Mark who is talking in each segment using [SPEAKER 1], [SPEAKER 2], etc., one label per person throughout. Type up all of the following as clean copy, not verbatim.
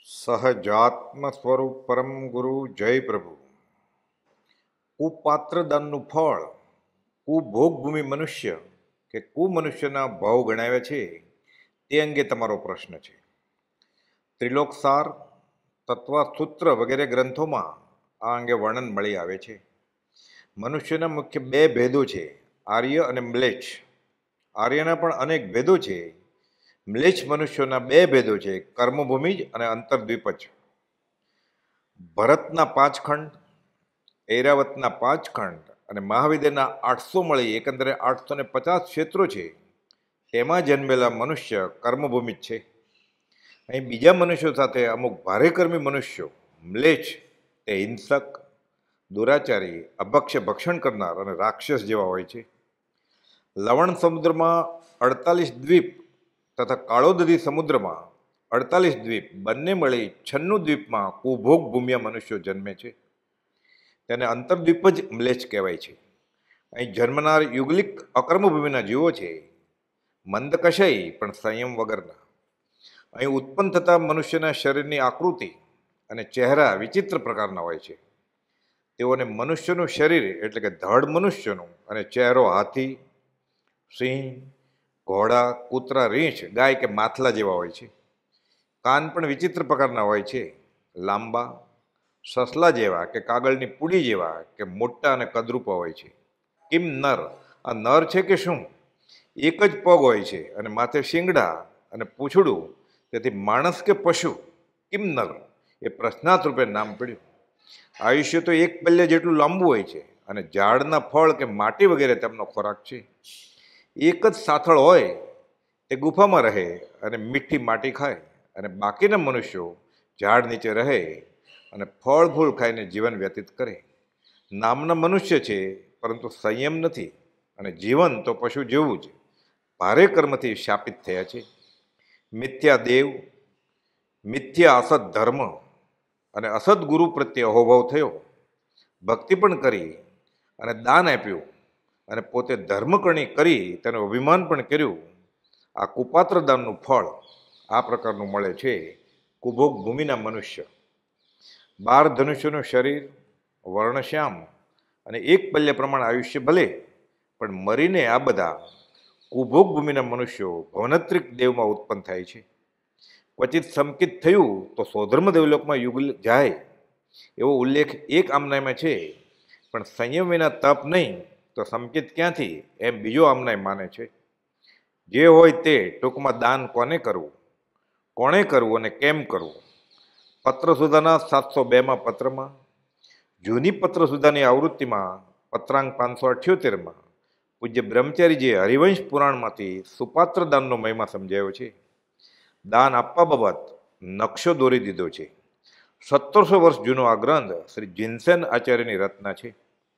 [SPEAKER 1] સહજાત્મ સ્વરૂપ પરમ ગુરુ જય પ્રભુ. કુપાત્ર દાનનું ફળ કુભોગભૂમિ મનુષ્ય કે કુમનુષ્યના ભાવ ગણાવ્યા છે તે અંગે તમારો પ્રશ્ન છે. ત્રિલોકસાર, તત્વસૂત્ર વગેરે ગ્રંથોમાં આ અંગે વર્ણન મળી આવે છે. મનુષ્યના મુખ્ય બે ભેદો છે, આર્ય અને મ્લેચ્છ. આર્યના પણ અનેક ભેદો છે. મ્લેચ્છ મનુષ્યોના બે ભેદો છે, કર્મભૂમિજ અને અંતર્દ્વીપજ. ભરતના 5 ખંડ, ઐરાવતના 5 ખંડ અને મહાવિદ્યના 800 મળી એકંદરે 850 ક્ષેત્રો છે. તેમાં જન્મેલા મનુષ્ય કર્મભૂમિ જ છે. અહીં બીજા મનુષ્યો સાથે અમુક ભારેકર્મી મનુષ્યો મ્લેચ્છ તે હિંસક, દુરાચારી, અભક્ષ્ય ભક્ષણ કરનાર અને રાક્ષસ જેવા હોય છે. લવણ સમુદ્રમાં 48 દ્વીપ તથા કાળોદધી સમુદ્રમાં 48 દ્વીપ બંને મળી 96 દ્વીપમાં કુભોગ ભૂમિયા મનુષ્યો જન્મે છે. તેને અંતર્દ્વીપ જ મ્લેચ્છ કહેવાય છે. અહીં જન્મનાર યુગલિક અકર્મભૂમિના જીવો છે, મંદકષય પણ સંયમ વગરના. અહીં ઉત્પન્ન થતા મનુષ્યના શરીરની આકૃતિ અને ચહેરા વિચિત્ર પ્રકારના હોય છે. તેઓને મનુષ્યનું શરીર એટલે કે ધડ મનુષ્યનું અને ચહેરો હાથી, સિંહ, ઘોડા, કૂતરા, રીંછ, ગાય કે માથલા જેવા હોય છે. કાન પણ વિચિત્ર પ્રકારના હોય છે, લાંબા, સસલા જેવા કે કાગળની પૂડી જેવા કે મોટા અને કદરૂપા હોય છે. કિમ નર, આ નર છે કે શું? એક જ પગ હોય છે અને માથે શિંગડા અને પૂંછડું, તેથી માણસ કે પશુ? કિમ નર એ પ્રશ્નાર્થ રૂપે નામ પડ્યું. આયુષ્ય તો એક પલ્લે જેટલું લાંબુ હોય છે અને ઝાડના ફળ કે માટી વગેરે તેમનો ખોરાક છે. એક જ સાથળ હોય તે ગુફામાં રહે અને મીઠી માટી ખાય, અને બાકીના મનુષ્યો ઝાડ નીચે રહે અને ફળ ફૂલ ખાઈને જીવન વ્યતીત કરે. નામના મનુષ્ય છે પરંતુ સંયમ નથી, અને જીવન તો પશુ જેવું જ ભારે કર્મથી શાપિત થયા છે. મિથ્યા દેવ, મિથ્યા અસત ધર્મ અને અસદ ગુરુ પ્રત્યે અહોભાવ થયો. ભક્તિ પણ કરી અને દાન આપ્યું અને પોતે ધર્મકરણી કરી તેનું અભિમાન પણ કર્યું. આ કુપાત્ર દાનનું ફળ આ પ્રકારનું મળે છે. કુભોગ ભૂમિના મનુષ્ય 12 ધનુષ્યનું શરીર, વર્ણશ્યામ અને એક પલ્ય પ્રમાણ આયુષ્ય ભલે, પણ મરીને આ બધા કુભોગ ભૂમિના મનુષ્યો ભવનત્રિક દેવમાં ઉત્પન્ન થાય છે. ક્વચિત સંકિત થયું તો સ્વધર્મ દેવલોકમાં યુગ જાય એવો ઉલ્લેખ એક આમનાયમાં છે, પણ સંયમ વિના તપ નહીં તો સંકિત ક્યાંથી એમ બીજો આમનાય માને છે. જે હોય તે ટૂંકમાં દાન કોણે કરવું અને કેમ કરવું. પત્ર સુધાના 702માં પત્રમાં, જૂની પત્ર સુધાની આવૃત્તિમાં પત્રાંક 578માં પૂજ્ય બ્રહ્મચારીજીએ હરિવંશ પુરાણમાંથી સુપાત્ર દાનનો મહિમા સમજાયો છે. દાન આપવા બાબત નકશો દોરી દીધો છે. 1700 વર્ષ જૂનો આ ગ્રંથ શ્રી જીનસેન આચાર્યની રચના છે.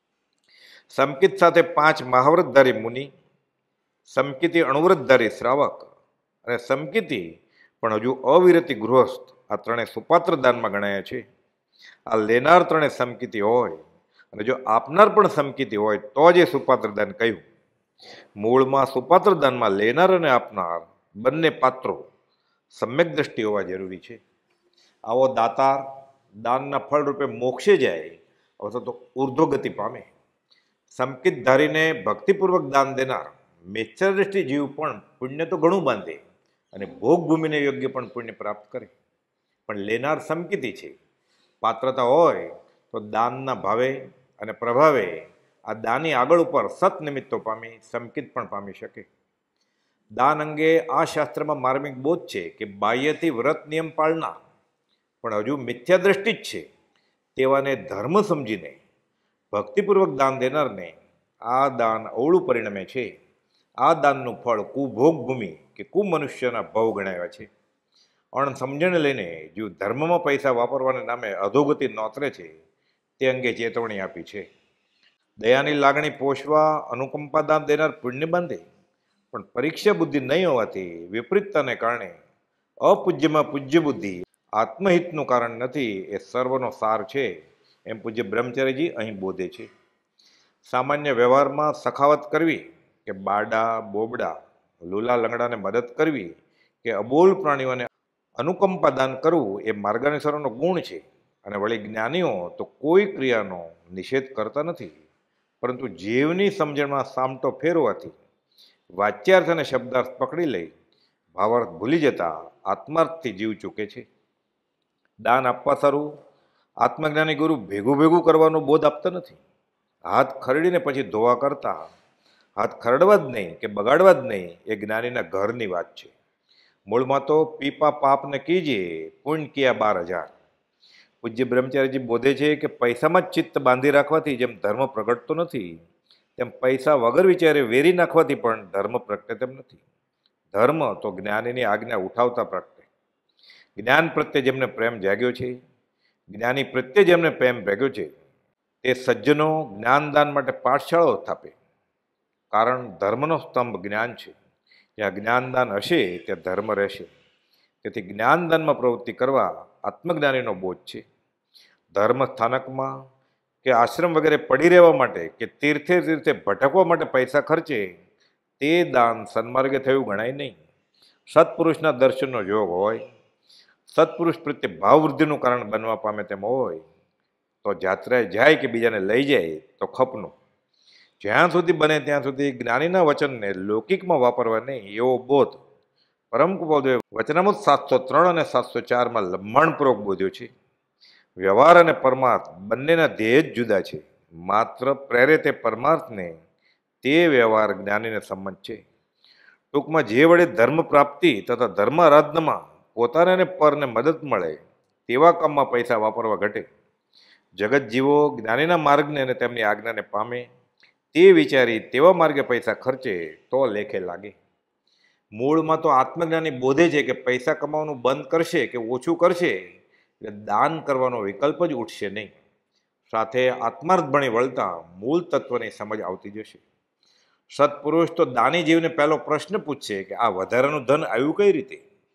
[SPEAKER 1] સંકિત સાથે 5 મહાવ્રતધારી મુનિ, સંકિતી અણુવ્રતધારી શ્રાવક અને સંકિતી પણ હજુ અવિરતી ગૃહસ્થ, આ ત્રણે સુપાત્ર દાનમાં ગણાયા છે. આ લેનાર ત્રણે સંકિતી હોય અને જો આપનાર પણ સંકિતી હોય તો જ એ સુપાત્ર દાન કહ્યું. મૂળમાં સુપાત્ર દાનમાં લેનાર અને આપનાર બંને પાત્રો સમ્યક દ્રષ્ટિ હોવા જરૂરી છે. આવો દાતાર દાનના ફળ રૂપે મોક્ષે જાય અથવા તો ઉર્ધ્વગતિ પામે. સંકિતધારીને ભક્તિપૂર્વક દાન દેનાર મિથ્યાદ્રષ્ટિ જીવ પણ પુણ્ય તો ઘણું બાંધે અને ભોગભૂમિને યોગ્ય પણ પુણ્ય પ્રાપ્ત કરે, પણ લેનાર સંકિતી છે. પાત્રતા હોય તો દાનના ભાવે અને પ્રભાવે આ દાની આગળ ઉપર સત નિમિત્તો પામી સંકિત પણ પામી શકે. દાન અંગે આ શાસ્ત્રમાં માર્મિક બોધ છે કે બાહ્યથી વ્રત નિયમ પાળનાર પણ હજુ મિથ્યાદ્રષ્ટિ જ છે તેવાને ધર્મ સમજીને ભક્તિપૂર્વક દાન દેનારને આ દાન અવળું પરિણમે છે. આ દાનનું ફળ કુભોગ ભૂમિ કે કુમનુષ્યના ભાવ ગણાવ્યા છે. અણસમજણ લઈને જો ધર્મમાં પૈસા વાપરવાના નામે અધોગતિ નોતરે છે તે અંગે ચેતવણી આપી છે. દયાની લાગણી પોષવા અનુકંપા દાન દેનાર પુણ્ય બાંધે, પણ પરીક્ષા બુદ્ધિ નહીં હોવાથી વિપરીતતાને કારણે અપૂજ્યમાં પૂજ્ય બુદ્ધિ આત્મહિતનું કારણ નથી એ સર્વનો સાર છે એમ પૂજ્ય બ્રહ્મચારીજી અહીં બોધે છે. સામાન્ય વ્યવહારમાં સખાવત કરવી કે બાડા બોબડા, લૂલા લંગડાને મદદ કરવી કે અબોલ પ્રાણીઓને અનુકંપા દાન કરવું એ માર્ગાનુસારનો ગુણ છે. અને વળી જ્ઞાનીઓ તો કોઈ ક્રિયાનો નિષેધ કરતા નથી, પરંતુ જીવની સમજણમાં સામટો ફેરવાથી વાચ્યાર્થ અને શબ્દાર્થ પકડી લઈ ભાવાર્થ ભૂલી જતા આત્માર્થથી જીવ ચૂકે છે. દાન આપવા સારું આત્મજ્ઞાની ગુરુ ભેગું ભેગું કરવાનો બોધ આપતા નથી. હાથ ખરડીને પછી ધોવા કરતા હાથ ખરડવા જ નહીં કે બગાડવા જ નહીં એ જ્ઞાનીના ઘરની વાત છે. મૂળમાં તો પીપા પાપને કીજીએ પુણ્ય કિયા 12,000. પૂજ્ય બ્રહ્મચારીજી બોધે છે કે પૈસામાં જ ચિત્ત બાંધી રાખવાથી જેમ ધર્મ પ્રગટતો નથી, તેમ પૈસા વગર વિચારે વેરી નાખવાથી પણ ધર્મ પ્રગટે તેમ નથી. ધર્મ તો જ્ઞાનીની આજ્ઞા ઉઠાવતા પ્રગટે. જ્ઞાન પ્રત્યે જેમને પ્રેમ જાગ્યો છે, જ્ઞાની પ્રત્યે જેમને પ્રેમ ભેગ્યો છે, તે સજ્જનો જ્ઞાનદાન માટે પાઠશાળાઓ સ્થાપે. કારણ ધર્મનો સ્તંભ જ્ઞાન છે. જ્યાં જ્ઞાનદાન હશે ત્યાં ધર્મ રહેશે. તેથી જ્ઞાનદાનમાં પ્રવૃત્તિ કરવા આત્મજ્ઞાનીનો બોધ છે. ધર્મ સ્થાનકમાં કે આશ્રમ વગેરે પડી રહેવા માટે કે તીર્થે તીર્થે ભટકવા માટે પૈસા ખર્ચે તે દાન સન્માર્ગે થયું ગણાય નહીં. સત્પુરુષના દર્શનનો યોગ હોય, સત્પુરુષ પ્રત્યે ભાવવૃદ્ધિનું કારણ બનવા પામે તેમ હોય તો જાત્રાએ જાય કે બીજાને લઈ જાય તો ખપનું. જ્યાં સુધી બને ત્યાં સુધી જ્ઞાનીના વચનને લૌકિકમાં વાપરવા નહીં એવો બોધ પરમ કૃપાળુએ વચનામૃત 703 અને 704માં લંબાણપૂર્વક બોધ્યો છે. વ્યવહાર અને પરમાર્થ બંનેના ધ્યેય જ જુદા છે. માત્ર પ્રેરે તે પરમાર્થને, તે વ્યવહાર જ્ઞાનીને સંમત છે. ટૂંકમાં જે વડે ધર્મ પ્રાપ્તિ તથા ધર્મ આરાધનામાં પોતાને અને પરને મદદ મળે તેવા કામમાં પૈસા વાપરવા ઘટે. જગત જીવો જ્ઞાનીના માર્ગને અને તેમની આજ્ઞાને પામે તે વિચારી તેવા માર્ગે પૈસા ખર્ચે તો લેખે લાગે. મૂળમાં તો આત્મજ્ઞાની બોધે છે કે પૈસા કમાવાનું બંધ કરશે કે ઓછું કરશે એટલે દાન કરવાનો વિકલ્પ જ ઉઠશે નહીં. સાથે આત્માર્થ ભણી વળતા મૂળ તત્વની સમજ આવતી જશે. સત્પુરુષ તો દાની જીવને પહેલો પ્રશ્ન પૂછશે કે આ વધારાનું ધન આવ્યું કઈ રીતે?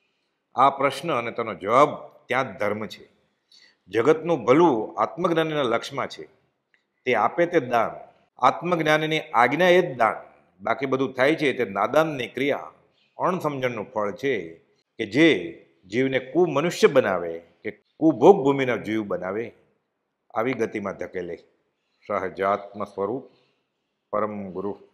[SPEAKER 1] આ પ્રશ્ન અને તેનો જવાબ ત્યાં જ ધર્મ છે. જગતનું ભલું આત્મજ્ઞાનીના લક્ષ્યમાં છે. તે આપે તે દાન. આત્મજ્ઞાનીની આજ્ઞા એ જ દાન. બાકી બધું થાય છે તે નાદાનની ક્રિયા, અણસમજણનું ફળ છે કે જે જીવને કુમનુષ્ય બનાવે કે કુભોગ ભૂમિના જીવ બનાવે, આવી ગતિમાં ધકેલે. સહજાત્મ સ્વરૂપ પરમ ગુરુ.